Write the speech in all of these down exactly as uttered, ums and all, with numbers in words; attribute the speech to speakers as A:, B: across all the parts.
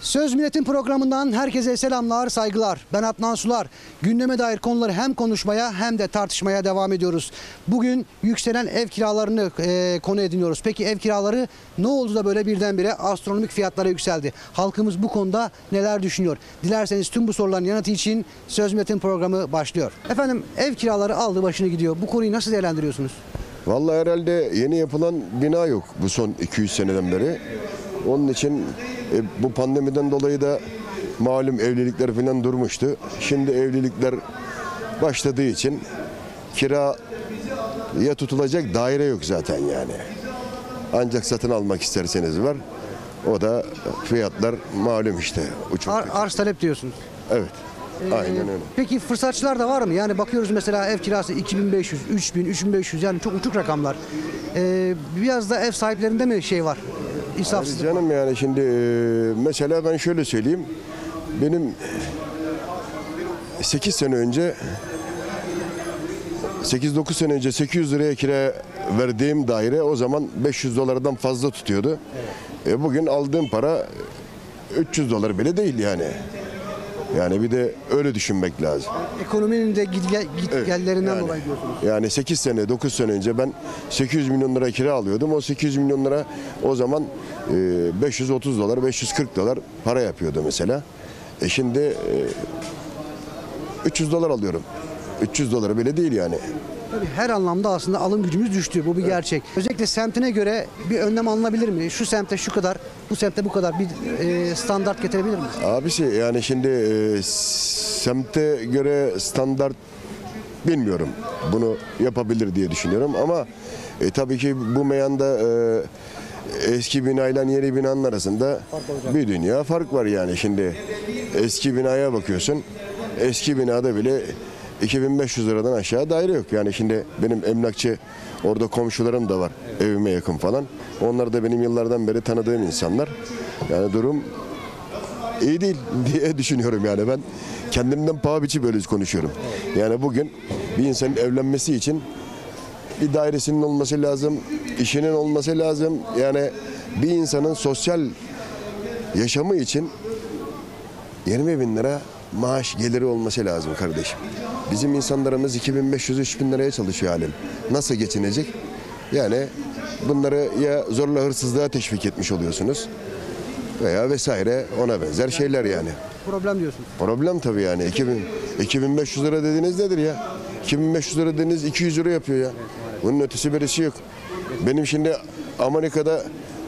A: Söz Milletin programından herkese selamlar, saygılar. Ben Adnan Sular. Gündeme dair konuları hem konuşmaya hem de tartışmaya devam ediyoruz. Bugün yükselen ev kiralarını e, konu ediniyoruz. Peki ev kiraları ne oldu da böyle birdenbire astronomik fiyatlara yükseldi? Halkımız bu konuda neler düşünüyor? Dilerseniz tüm bu soruların yanıtı için Söz Milletin programı başlıyor. Efendim, ev kiraları aldı başını gidiyor. Bu konuyu nasıl değerlendiriyorsunuz?
B: Vallahi herhalde yeni yapılan bina yok bu son iki üç seneden beri. Onun için e, bu pandemiden dolayı da malum evlilikler falan durmuştu. Şimdi evlilikler başladığı için kiraya tutulacak daire yok zaten yani. Ancak satın almak isterseniz var. O da fiyatlar malum işte.
A: Ar arz talep diyorsunuz.
B: Evet.
A: Ee,
B: Aynen öyle.
A: Peki fırsatçılar da var mı? Yani bakıyoruz mesela ev kirası iki bin beş yüz, üç bin, üç bin beş yüz, yani çok uçuk rakamlar. Ee, biraz da ev sahiplerinde mi şey var? İnsafsızlık var.
B: Canım yani şimdi e, mesela ben şöyle söyleyeyim. Benim sekiz sene önce sekiz dokuz sene önce sekiz yüz liraya kira verdiğim daire o zaman beş yüz dolardan fazla tutuyordu. Evet. E, bugün aldığım para üç yüz dolar bile değil yani. Yani bir de öyle düşünmek lazım.
A: Ekonominin de git gel, git
B: Evet,
A: gellerinden
B: yani,
A: dolayı diyorsunuz.
B: Yani sekiz sene dokuz sene önce ben sekiz yüz milyon lira kira alıyordum. O sekiz yüz milyon lira o zaman beş yüz otuz dolar, beş yüz kırk dolar para yapıyordu mesela. E şimdi üç yüz dolar alıyorum. üç yüz dolar bile değil yani.
A: Tabii her anlamda aslında alım gücümüz düştü. Bu bir evet. gerçek. Özellikle semtine göre bir önlem alınabilir mi? Şu semtte şu kadar, bu semtte bu kadar bir e, standart getirebilir mi?
B: Abisi yani şimdi e, semte göre standart bilmiyorum. Bunu yapabilir diye düşünüyorum ama e, tabii ki bu meyanda e, eski binayla yeni binanın arasında bir dünya fark var yani. Şimdi eski binaya bakıyorsun. Eski binada bile iki bin beş yüz liradan aşağı daire yok. Yani şimdi benim emlakçı orada komşularım da var. Evet. Evime yakın falan. Onlar da benim yıllardan beri tanıdığım insanlar. Yani durum iyi değil diye düşünüyorum yani ben. Kendimden paha biçip böyle konuşuyorum. Evet. Yani bugün bir insanın evlenmesi için bir dairesinin olması lazım. İşinin olması lazım. Yani bir insanın sosyal yaşamı için yirmi bin lira maaş geliri olması lazım kardeşim. Bizim insanlarımız iki bin beş yüz üç bin liraya çalışıyor halen. Nasıl geçinecek? Yani bunları ya zorla hırsızlığa teşvik etmiş oluyorsunuz veya vesaire ona benzer şeyler yani.
A: Problem diyorsunuz.
B: Problem tabii yani. iki bin beş yüz lira dediğiniz nedir ya? iki bin beş yüz lira dediğiniz iki yüz lira yapıyor ya. Bunun ötesi birisi yok. Benim şimdi Amerika'da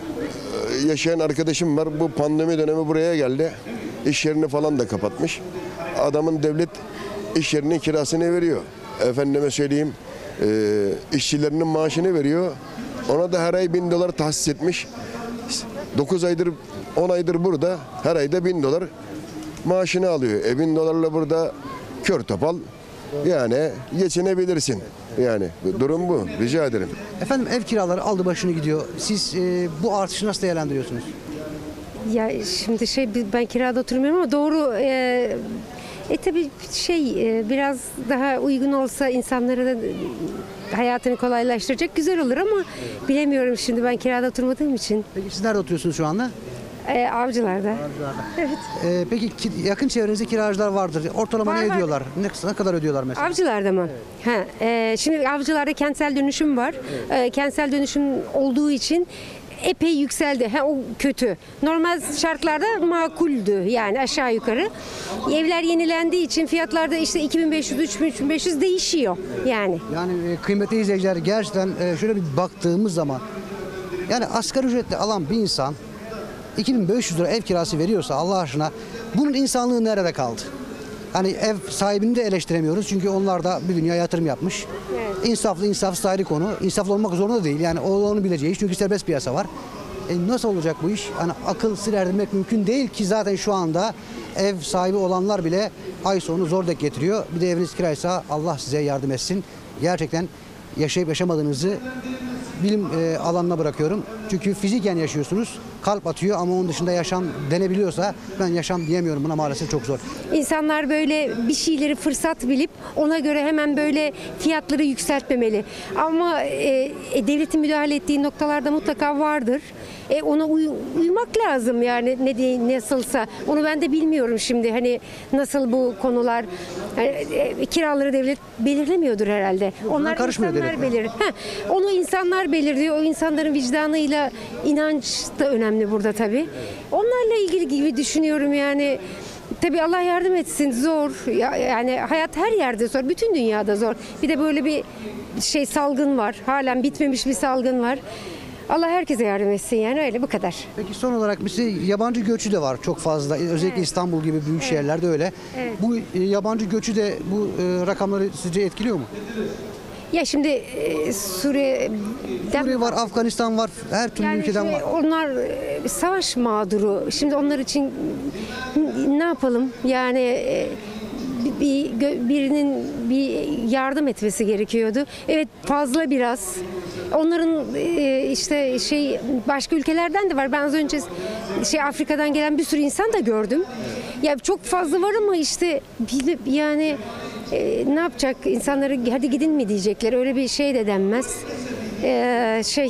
B: yaşayan arkadaşım var. Bu pandemi dönemi buraya geldi. İş yerini falan da kapatmış. Adamın devlet iş yerinin kirasını veriyor. Efendime söyleyeyim e, işçilerinin maaşını veriyor. Ona da her ay bin dolar tahsis etmiş. dokuz aydır on aydır burada her ayda bin dolar maaşını alıyor. E bin dolarla burada kör topal yani geçinebilirsin. Yani durum bu. Rica ederim.
A: Efendim, ev kiraları aldı başını gidiyor. Siz e, bu artışı nasıl değerlendiriyorsunuz?
C: Ya şimdi şey ben kirada oturmuyorum ama doğru e, e tabii şey e, biraz daha uygun olsa insanlara da hayatını kolaylaştıracak güzel olur ama evet. Bilemiyorum şimdi ben kirada oturmadığım için.
A: Peki siz nerede oturuyorsunuz şu anda?
C: E, avcılarda.
A: Avcılarda.
C: Evet.
A: E, peki ki, yakın çevrenizde kiracılar vardır. Ortalama
C: var,
A: ne
C: var.
A: ödüyorlar? Ne, ne kadar ödüyorlar mesela?
C: Avcılarda mı? Evet. Ha, e, şimdi avcılarda kentsel dönüşüm var. Evet. E, kentsel dönüşüm olduğu için epey yükseldi. Ha, o kötü. Normal şartlarda makuldü yani aşağı yukarı. Evler yenilendiği için fiyatlarda işte iki bin beş yüz üç bin beş yüz değişiyor yani.
A: Yani e, kıymetli izleyiciler, gerçekten e, şöyle bir baktığımız zaman yani asgari ücretle alan bir insan iki bin beş yüz lira ev kirası veriyorsa Allah aşkına bunun insanlığı nerede kaldı? Hani ev sahibini de eleştiremiyoruz çünkü onlar da bir dünya yatırım yapmış. Evet. İnsaflı insafsız ayrı konu. İnsaflı olmak zorunda değil. Yani o onu bileceği iş çünkü serbest piyasa var. E nasıl olacak bu iş? Hani akıl sır erdirmek mümkün değil ki zaten şu anda ev sahibi olanlar bile ay sonu zor dek getiriyor. Bir de eviniz kiraysa Allah size yardım etsin. Gerçekten yaşayıp yaşamadığınızı bilim e, alanına bırakıyorum. Çünkü fiziken yaşıyorsunuz. Kalp atıyor ama onun dışında yaşam denebiliyorsa ben yaşam diyemiyorum, buna maalesef çok zor.
C: İnsanlar böyle bir şeyleri fırsat bilip ona göre hemen böyle fiyatları yükseltmemeli. Ama e, e, devletin müdahale ettiği noktalarda mutlaka vardır. E, ona uy- uymak lazım yani ne diye nasılsa. Onu ben de bilmiyorum şimdi hani nasıl bu konular. Yani, e, kiraları devlet belirlemiyordur herhalde. Onlar
A: karışmıyor
C: insanlar
A: devlet.
C: belir. Heh, onu insanlar belirliyor. O insanların vicdanıyla inanç da önemli burada tabii. Onlarla ilgili gibi düşünüyorum yani. Tabii Allah yardım etsin, zor. Ya- Yani hayat her yerde zor, bütün dünyada zor. Bir de böyle bir şey salgın var. Halen bitmemiş bir salgın var. Allah herkese yardım etsin yani öyle bu kadar.
A: Peki son olarak mesela yabancı göçü de var çok fazla. Özellikle
C: Evet.
A: İstanbul gibi büyük şehirlerde öyle.
C: Evet.
A: Bu e, yabancı göçü de bu e, rakamları sizce etkiliyor mu?
C: Ya şimdi e, Suriye'den
A: Suriye var, Afganistan var, her türlü
C: yani
A: ülkeden
C: şimdi
A: var.
C: onlar e, savaş mağduru. Şimdi onlar için ne yapalım? Yani e, bir, bir gö- birinin bir yardım etmesi gerekiyordu. Evet fazla biraz. Onların e, işte şey başka ülkelerden de var. Ben az önce şey Afrika'dan gelen bir sürü insan da gördüm. Ya çok fazla var ama işte bir- yani e, ne yapacak insanları hadi gidin mi diyecekler. Öyle bir şey de denmez. E, şey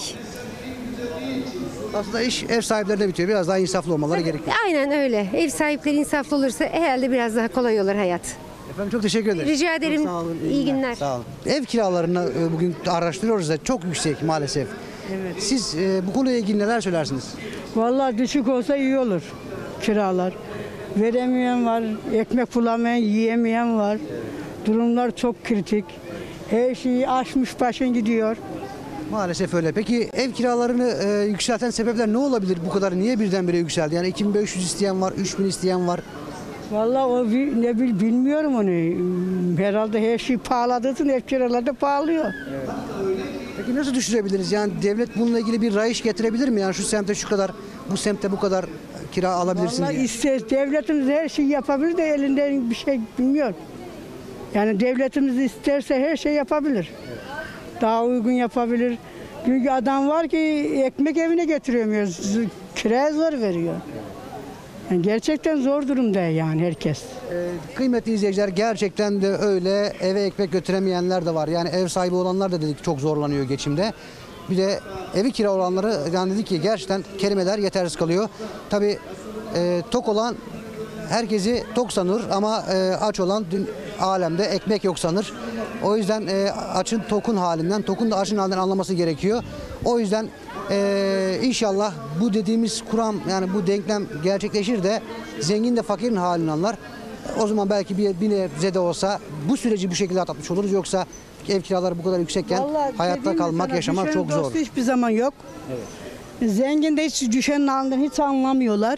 A: Aslında iş ev sahiplerine bitiyor. Biraz daha insaflı olmaları gerekiyor.
C: aynen öyle. Ev sahipleri insaflı olursa herhalde biraz daha kolay olur hayat.
A: Efendim çok teşekkür ederim.
C: Rica ederim.
A: Çok sağ olun.
C: İyi günler.
A: Sağ olun. Ev kiralarını e, bugün araştırıyoruz da çok yüksek maalesef. Evet. Siz e, bu konuyla ilgili neler söylersiniz?
D: Vallahi düşük olsa iyi olur kiralar. Veremeyen var, ekmek bulamayan, yiyemeyen var. Durumlar çok kritik. Her şeyi aşmış başın gidiyor.
A: Maalesef öyle. Peki ev kiralarını e, yükselten sebepler ne olabilir bu kadar? Niye birdenbire yükseldi? Yani iki bin beş yüz isteyen var, üç bin isteyen var.
D: Vallahi o bi- ne bil bilmiyorum onu. Herhalde her şey pahaladığın için ev kiraları da pahalıyor.
A: Peki nasıl düşürebiliriz? Yani devlet bununla ilgili bir rayiç getirebilir mi? Yani şu semte şu kadar, bu semte bu kadar kira alabilirsin
D: Vallahi
A: diye.
D: ister, devletimiz her şeyi yapabilir de elinden bir şey bilmiyor. Yani devletimiz isterse her şey yapabilir. Daha uygun yapabilir. Çünkü adam var ki ekmek evine getiremiyor. Z- Kiraya zor veriyor. Yani gerçekten zor durumda yani herkes.
A: Ee, kıymetli izleyiciler, gerçekten de öyle, eve ekmek götüremeyenler de var. Yani ev sahibi olanlar da dedik çok zorlanıyor geçimde. Bir de evi kira olanları yani dedik ki gerçekten kelimeler yetersiz kalıyor. Tabii e, tok olan herkesi tok sanır ama e, aç olan dün alemde ekmek yok sanır. O yüzden e, açın tokun halinden, tokun da açın halinden anlaması gerekiyor. O yüzden e, inşallah bu dediğimiz kuram yani bu denklem gerçekleşir de zengin de fakirin halini anlar. O zaman belki bir, bir nebze de olsa bu süreci bu şekilde atlatmış oluruz. Yoksa ev kiraları bu kadar yüksekken
D: Vallahi
A: hayatta
D: dediğim
A: kalmak,
D: sana,
A: yaşamak
D: düşenin
A: çok zor.
D: dostu hiçbir zaman yok. Zengin de hiç düşenin halinden hiç anlamıyorlar.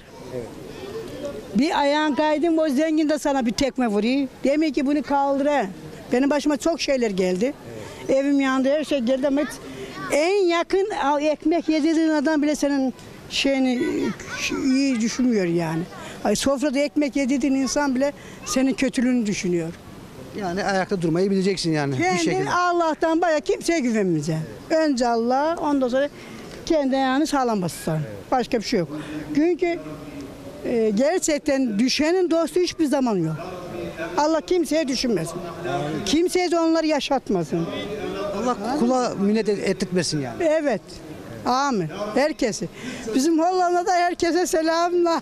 D: Bir ayağın kaydın o zengin de sana bir tekme vuruyor. Demek ki bunu kaldır he. Benim başıma çok şeyler geldi. Evim yandı, her şey geldi ama hiç en yakın al- ekmek yediğin adam bile senin şeyini iyi düşünmüyor yani. Ay sofrada ekmek yediğin insan bile senin kötülüğünü düşünüyor.
A: Yani ayakta durmayı bileceksin yani bir
D: Kendin
A: şekilde.
D: Allah'tan bayağı kimseye güvenmeyeceksin. Önce Allah, ondan sonra kendi ayağını sağlam basacaksın. Başka bir şey yok. Çünkü e, gerçekten düşenin dostu hiçbir zaman yok. Allah kimseye düşünmesin. Kimseye de onları yaşatmasın.
A: Allah kula minnet ettirtmesin yani.
D: Evet. Amin. Herkesi. Bizim Hollanda'da herkese selamlar.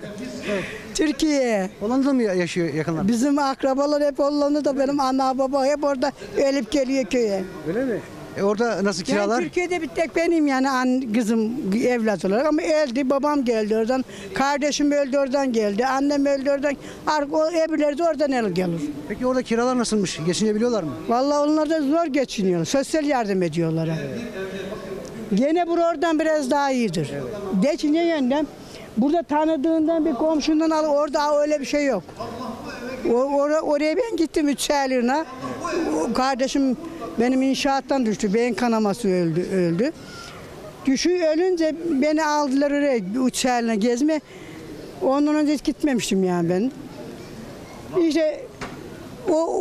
D: Türkiye'ye.
A: Hollanda'da mı yaşıyor yakınlar?
D: Bizim akrabalar hep Hollanda'da. Benim ana baba hep orada ölüp geliyor köye.
A: Öyle mi? E orada nasıl
D: Yani
A: kiralar?
D: Türkiye'de bir tek benim yani an, kızım evlat olarak ama öldü. Babam geldi oradan. Kardeşim öldü oradan geldi. Annem öldü oradan. Ar- O öbürleri de oradan el gelir.
A: Peki orada kiralar nasılmış? Geçinebiliyorlar mı?
D: Vallahi onlar da zor geçiniyor. Sosyal yardım ediyorlar. Gene bu oradan biraz daha iyidir. Geçince yönden burada tanıdığından bir komşundan al orada öyle bir şey yok. O, or- oraya ben gittim üç aylığına. O kardeşim benim inşaattan düştü. Beyin kanaması öldü. öldü. Düşü ölünce beni aldılar oraya üç aylığına gezme. Ondan önce hiç gitmemiştim yani ben. İşte o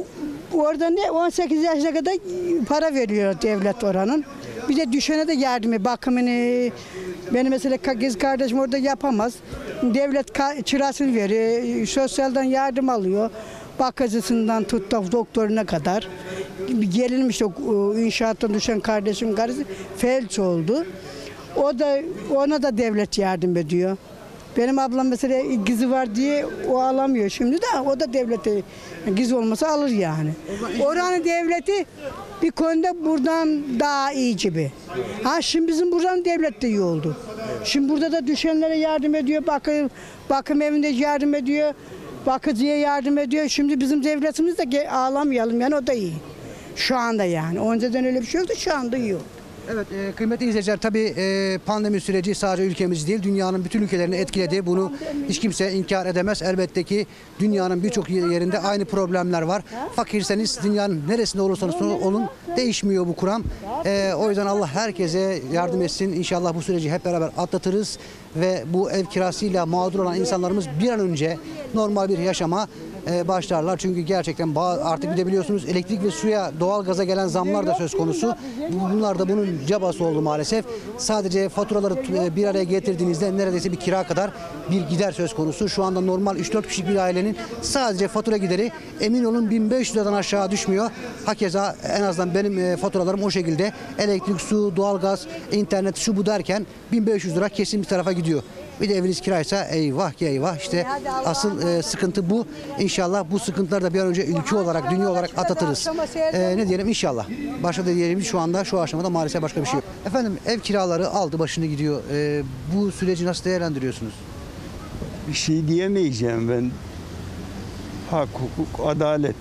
D: Orada ne on sekiz yaşına kadar para veriyor devlet oranın. Bir de düşene de yardımı, bakımını. Benim mesela kız kardeşim orada yapamaz. Devlet ka- kirasını veriyor, sosyalden yardım alıyor. Bakıcısından tut da doktoruna kadar. Gelinmiş o inşaattan düşen kardeşim karısı felç oldu. O da ona da devlet yardım ediyor. Benim ablam mesela kızı var diye o alamıyor şimdi de o da devlete kız olmasa alır yani. Oranın devleti bir konuda buradan daha iyi gibi. Ha şimdi bizim buranın devlet de iyi oldu. Şimdi burada da düşenlere yardım ediyor, bakım bakım evinde yardım ediyor, bakıcıya yardım ediyor. Şimdi bizim devletimiz de ağlamayalım yani o da iyi. Şu anda yani. Önceden öyle bir şey yoktu, şu anda iyi oldu.
A: Evet e, kıymetli izleyiciler tabii e, pandemi süreci sadece ülkemiz değil dünyanın bütün ülkelerini etkiledi. Bunu hiç kimse inkar edemez. Elbette ki dünyanın birçok yerinde aynı problemler var. Fakirseniz dünyanın neresinde olursanız olun değişmiyor bu kuram. E, o yüzden Allah herkese yardım etsin. İnşallah bu süreci hep beraber atlatırız ve bu ev kirasıyla mağdur olan insanlarımız bir an önce normal bir yaşama e, başlarlar. Çünkü gerçekten ba- artık bir de biliyorsunuz elektrik ve suya, doğalgaza gelen zamlar da söz konusu. Bunlar da bunun cabası oldu maalesef. Sadece faturaları e, bir araya getirdiğinizde neredeyse bir kira kadar bir gider söz konusu. Şu anda normal üç dört kişilik bir ailenin sadece fatura gideri emin olun bin beş yüz liradan aşağı düşmüyor. Hakeza en azından benim e, faturalarım o şekilde. Elektrik, su, doğalgaz, internet, şu bu derken bin beş yüz lira kesin bir tarafa gidiyor. Bir de eviniz kiraysa eyvah ki eyvah. İşte asıl e, sıkıntı bu. İnşallah bu sıkıntıları da bir an önce ülke olarak, dünya olarak atlatırız. E, ne diyelim inşallah. Başka da diyelim şu anda şu aşamada maalesef başka bir şey yok. Efendim ev kiraları aldı başını gidiyor. E, bu süreci nasıl değerlendiriyorsunuz?
E: Bir şey diyemeyeceğim ben. Hak, hukuk, adalet.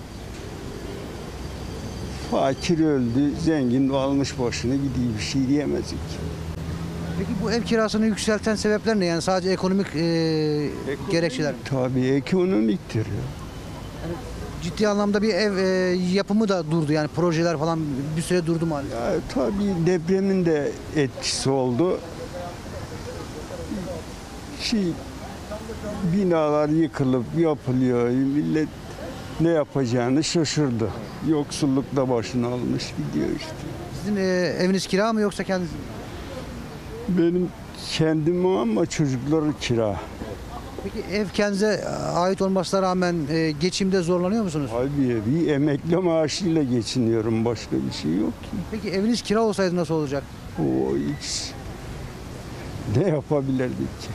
E: Fakir öldü, zengin almış başını gidiyor. Bir şey diyemezdik.
A: Peki bu ev kirasını yükselten sebepler ne? Yani sadece ekonomik e, gerekçeler mi?
E: Tabii ekonomiktir ya.
A: Ciddi anlamda bir ev e, yapımı da durdu. Yani projeler falan bir süre durdu maalesef.
E: Ya tabii depremin de etkisi oldu. Şey, binalar yıkılıp yapılıyor. Millet ne yapacağını şaşırdı. Yoksulluk da başını almış gidiyor işte.
A: Sizin e, eviniz kira mı yoksa kendiniz mi?
E: Benim kendim ama çocukları kira.
A: Peki ev kendinize ait olmasına rağmen e, geçimde zorlanıyor musunuz?
E: Abi bir emekli maaşıyla geçiniyorum. Başka bir şey yok ki.
A: Peki eviniz kira olsaydı nasıl olacak?
E: O hiç. Ne yapabilirdik ki?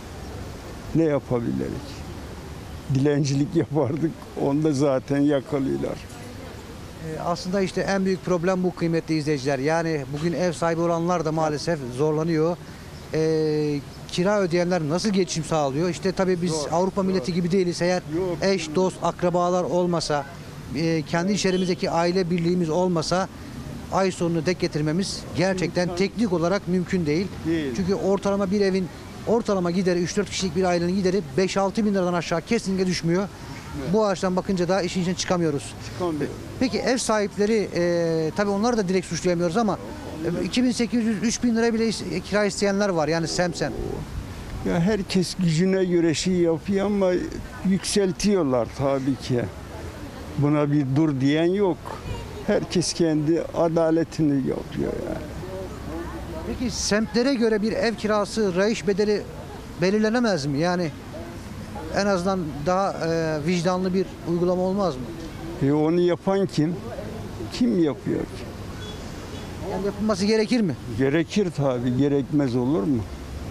E: Ne yapabilirdik? Dilencilik yapardık. Onda zaten yakalıyorlar.
A: E, aslında işte en büyük problem bu kıymetli izleyiciler. Yani bugün ev sahibi olanlar da maalesef zorlanıyor. E, kira ödeyenler nasıl geçim sağlıyor? İşte tabii biz
E: Zor,
A: Avrupa milleti gibi değiliz. Eğer
E: Yok.
A: eş, dost, akrabalar olmasa, e, kendi içerimizdeki aile birliğimiz olmasa ay sonunu dek getirmemiz gerçekten
E: İmkan-
A: teknik olarak mümkün değil.
E: Değil.
A: Çünkü ortalama bir evin ortalama gideri üç dört kişilik bir ailenin gideri beş altı bin liradan aşağı kesinlikle düşmüyor. Bu açıdan bakınca da işin içine çıkamıyoruz.
E: Çıkamıyor.
A: Peki ev sahipleri e, tabii onları da direkt suçlayamıyoruz ama e, iki bin sekiz yüz üç bin lira bile is- kira isteyenler var yani semsem.
E: Ya herkes gücüne göre şey yapıyor ama yükseltiyorlar tabii ki. Buna bir dur diyen yok. Herkes kendi adaletini yapıyor yani.
A: Peki semtlere göre bir ev kirası rayiç bedeli belirlenemez mi? Yani en azından daha e, vicdanlı bir uygulama olmaz mı?
E: E onu yapan kim? Kim yapıyor ki?
A: Yani yapılması gerekir mi?
E: Gerekir tabii, gerekmez olur mu?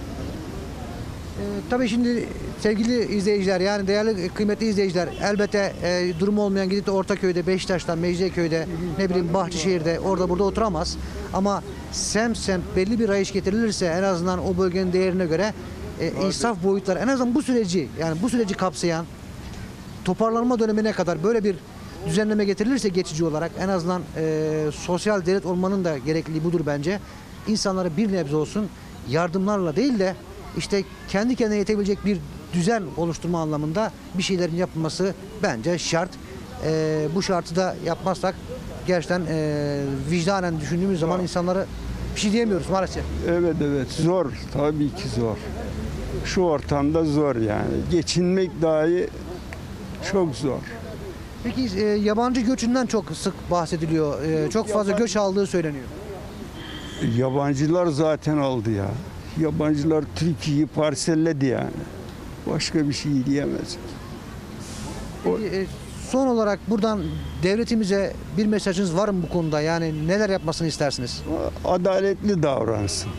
A: E, tabii şimdi sevgili izleyiciler yani değerli kıymetli izleyiciler elbette e, durum olmayan gidip de Ortaköy'de, Beşiktaş'ta, Mecidiyeköy'de ne bileyim Bahçeşehir'de orada burada oturamaz. Ama semt semt belli bir rayiç getirilirse en azından o bölgenin değerine göre e, insaf boyutları en azından bu süreci yani bu süreci kapsayan toparlanma dönemine kadar böyle bir düzenleme getirilirse geçici olarak en azından e, sosyal devlet olmanın da gerekliliği budur bence. İnsanlara bir nebze olsun yardımlarla değil de işte kendi kendine yetebilecek bir düzen oluşturma anlamında bir şeylerin yapılması bence şart. E, bu şartı da yapmazsak gerçekten e, vicdanen düşündüğümüz zaman insanlara bir şey diyemiyoruz maalesef.
E: Evet evet zor, tabii ki zor. Şu ortamda zor yani. Geçinmek dahi çok zor.
A: Peki e, yabancı göçünden çok sık bahsediliyor. E, çok fazla göç aldığı söyleniyor.
E: Yabancılar zaten aldı ya. Yabancılar Türkiye'yi parselledi yani. Başka bir şey diyemez.
A: Peki, e, son olarak buradan devletimize bir mesajınız var mı bu konuda? Yani neler yapmasını istersiniz?
E: Adaletli davransın.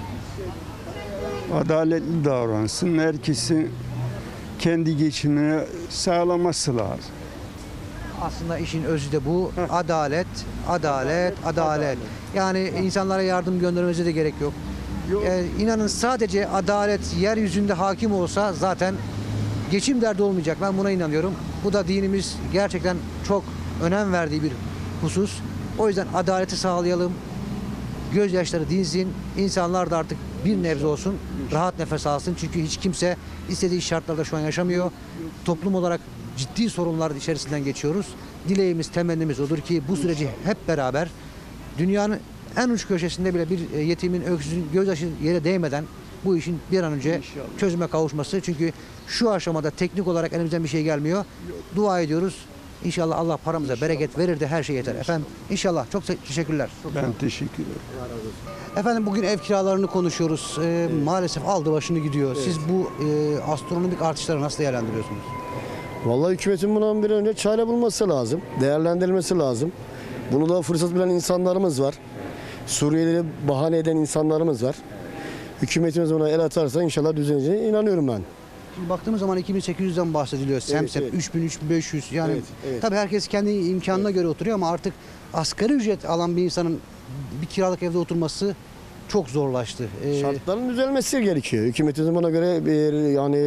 E: Adaletli davransın. Herkesin kendi geçimini sağlaması lazım.
A: Aslında işin özü de bu. Adalet, adalet, adalet. Yani insanlara yardım göndermemize de gerek yok. Ee, inanın sadece adalet yeryüzünde hakim olsa zaten geçim derdi olmayacak. Ben buna inanıyorum. Bu da dinimiz gerçekten çok önem verdiği bir husus. O yüzden adaleti sağlayalım. Gözyaşları dinsin. İnsanlar da artık bir nebze olsun rahat nefes alsın. Çünkü hiç kimse istediği şartlarda şu an yaşamıyor. Toplum olarak ciddi sorunlar içerisinden geçiyoruz. Dileğimiz, temennimiz odur ki bu süreci hep beraber dünyanın en uç köşesinde bile bir yetimin, öksüzün gözyaşı yere değmeden bu işin bir an önce
E: İnşallah.
A: çözüme kavuşması. Çünkü şu aşamada teknik olarak elimizden bir şey gelmiyor. Dua ediyoruz. İnşallah Allah paramıza bereket verir de her şey yeter. Efendim inşallah çok te- teşekkürler.
E: Ben teşekkür ederim.
A: Efendim bugün ev kiralarını konuşuyoruz. Ee, Maalesef aldı başını gidiyor. Siz bu e, astronomik artışları nasıl değerlendiriyorsunuz?
F: Vallahi hükümetin buna bir an önce çare bulması lazım. Değerlendirilmesi lazım. Bunu da fırsat bilen insanlarımız var. Suriyelileri bahane eden insanlarımız var. Hükümetimiz buna el atarsa inşallah düzeleceğine inanıyorum ben.
A: Şimdi baktığımız zaman iki bin sekiz yüzden bahsediliyor. Semsep
F: evet.
A: üç bin üç bin beş yüz. Yani
F: Evet, evet.
A: tabii herkes kendi imkanına göre oturuyor ama artık asgari ücret alan bir insanın bir kiralık evde oturması çok zorlaştı. Ee,
F: Şartların düzelmesi gerekiyor. Hükümetimizin buna göre bir yani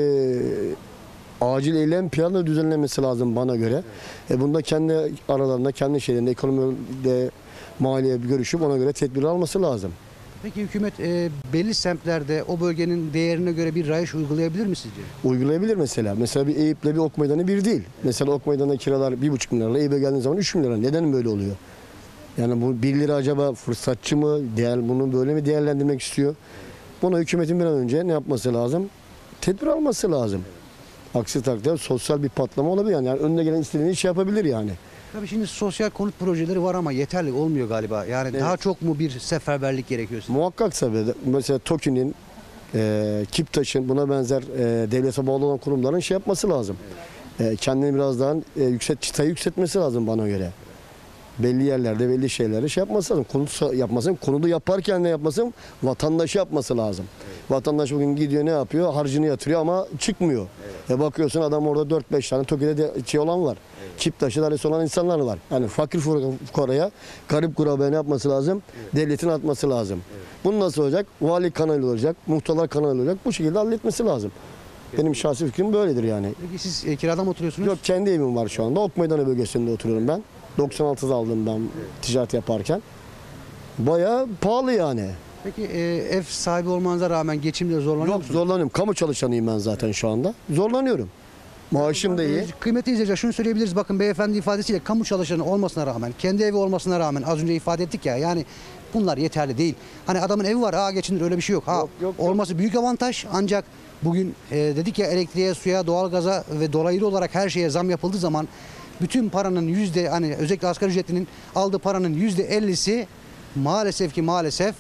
F: acil eylem planı düzenlenmesi lazım bana göre. E bunda kendi aralarında, kendi şeylerinde, ekonomide, maliye bir görüşüp ona göre tedbir alması lazım.
A: Peki hükümet e, belli semtlerde o bölgenin değerine göre bir rayiç uygulayabilir mi sizce?
F: Uygulayabilir mesela. Mesela bir Eyüp'le bir Ok Meydanı bir değil. Mesela Ok Meydanı'nda kiralar bir buçuk milyarla, Eyüp'e geldiğin zaman üç bin lira. Neden böyle oluyor? Yani bu bir lira acaba fırsatçı mı? Değer, bunu böyle mi değerlendirmek istiyor? Buna hükümetin bir an önce ne yapması lazım? Tedbir alması lazım. Aksi takdirde sosyal bir patlama olabilir. Yani, yani önüne gelen istediğini iş yapabilir yani.
A: Tabii şimdi sosyal konut projeleri var ama yeterli olmuyor galiba. Yani
F: Evet.
A: daha çok mu bir seferberlik gerekiyor size?
F: Muhakkak tabii. Mesela TOKİ'nin, e, Kiptaş'ın buna benzer e, devlete bağlı olan kurumların şey yapması lazım. E, kendini biraz daha e, yükselt, çıtayı yükseltmesi lazım bana göre. Belli yerlerde, belli şeylerde şey yapması lazım. Konut yapmasın, konudu yaparken ne yapmasın? Vatandaşı yapması lazım. Vatandaş bugün gidiyor ne yapıyor? Harcını yatırıyor ama çıkmıyor. E bakıyorsun adam orada dört beş tane TOKİ'de de şey olan var. Kiptaşı dairesi olan insanlar var. Yani fakir fukaraya, garip kurabaya ne yapması lazım? Devletin atması lazım. Bunu nasıl olacak? Vali kanalı olacak, muhtarlar kanalı olacak. Bu şekilde halletmesi lazım. Benim şahsi fikrim böyledir yani.
A: Peki siz e, kirada mı oturuyorsunuz?
F: Yok kendi evim var şu anda. Ok Meydanı bölgesinde oturuyorum ben. doksan altıda aldım ben ticaret yaparken. Bayağı pahalı yani.
A: Peki e, ev sahibi olmanıza rağmen geçimde zorlanıyor
F: Yok
A: musunuz?
F: zorlanıyorum. Kamu çalışanıyım ben zaten şu anda. Zorlanıyorum. Maaşım da iyi.
A: E, Kıymetli izleyiciler şunu söyleyebiliriz. Bakın beyefendi ifadesiyle kamu çalışanı olmasına rağmen, kendi evi olmasına rağmen az önce ifade ettik ya yani bunlar yeterli değil. Hani adamın evi var, aa geçinir öyle bir şey yok. Ha,
F: Yok, yok, yok.
A: olması büyük avantaj ancak bugün e, dedik ya elektriğe, suya, doğalgaza ve dolaylı olarak her şeye zam yapıldığı zaman bütün paranın yüzde hani özellikle asgari ücretlinin aldığı paranın yüzde ellisi maalesef ki maalesef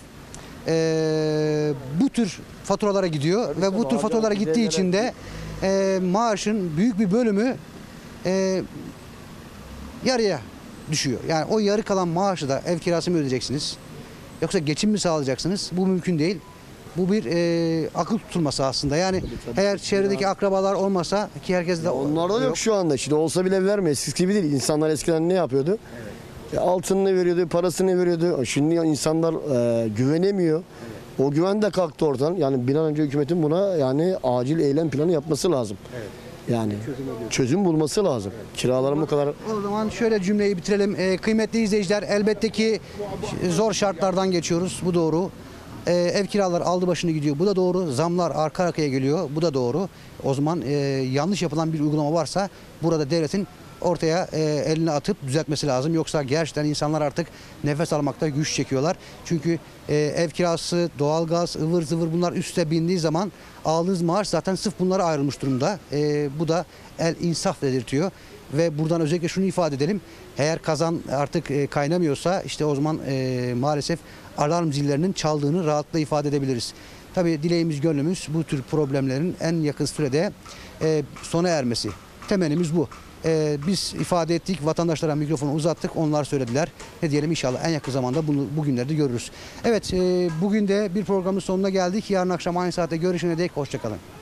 A: e, bu tür faturalara gidiyor ve bu tür faturalara gittiği için de e, maaşın büyük bir bölümü e, yarıya düşüyor. Yani o yarı kalan maaşı da ev kirası mı ödeyeceksiniz? Yoksa geçim mi sağlayacaksınız? Bu mümkün değil. Bu bir e, akıl tutulması aslında. Yani eğer çevredeki akrabalar olmasa ki herkes de
F: Onlar da yok şu anda. Şimdi olsa bile vermiyor. Eskisi gibi değil. İnsanlar eskiden ne yapıyordu? E, altınını veriyordu, parasını veriyordu. Şimdi insanlar e, güvenemiyor. O güven de kalktı oradan. Yani bir an önce hükümetin buna yani acil eylem planı yapması lazım. Yani çözüm bulması lazım. Kiraların bu kadar
A: O zaman şöyle cümleyi bitirelim. Ee, kıymetli izleyiciler elbette ki zor şartlardan geçiyoruz. Bu doğru. Ee, ev kiraları aldı başını gidiyor. Bu da doğru. Zamlar arka arkaya geliyor. Bu da doğru. O zaman e, yanlış yapılan bir uygulama varsa burada devletin ortaya e, elini atıp düzeltmesi lazım. Yoksa gerçekten insanlar artık nefes almakta güç çekiyorlar. Çünkü e, ev kirası, doğalgaz, ıvır zıvır bunlar üste bindiği zaman aldığınız maaş zaten sırf bunlara ayrılmış durumda. E, bu da el insaf dedirtiyor. Ve buradan özellikle şunu ifade edelim. Eğer kazan artık e, kaynamıyorsa işte o zaman e, maalesef alarm zillerinin çaldığını rahatlıkla ifade edebiliriz. Tabii dileğimiz, gönlümüz bu tür problemlerin en yakın sürede e, sona ermesi. Temennimiz bu. E, biz ifade ettik, vatandaşlara mikrofonu uzattık, onlar söylediler. Ne diyelim, inşallah en yakın zamanda bunu bugünlerde görürüz. Evet, e, bugün de bir programın sonuna geldik. Yarın akşam aynı saatte görüşene dek hoşça kalın.